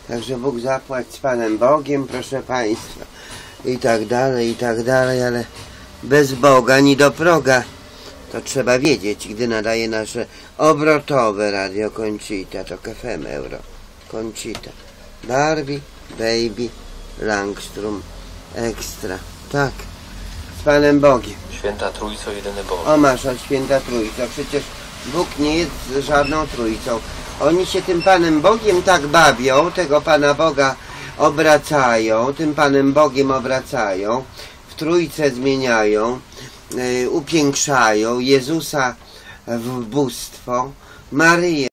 Także Bóg zapłać z Panem Bogiem, proszę Państwa. I tak dalej, ale bez Boga ni do proga. To trzeba wiedzieć, gdy nadaje nasze obrotowe Radio Conchita, to KFM Euro. Conchita. Barbie, Baby, Langstrom, Ekstra. Tak. Z Panem Bogiem. Święta Trójco, jedyny Boże. O masz, Święta Trójco. Przecież Bóg nie jest żadną Trójcą. Oni się tym Panem Bogiem tak bawią, tego Pana Boga obracają, tym Panem Bogiem obracają, w Trójce zmieniają, upiększają Jezusa w bóstwo, Maryję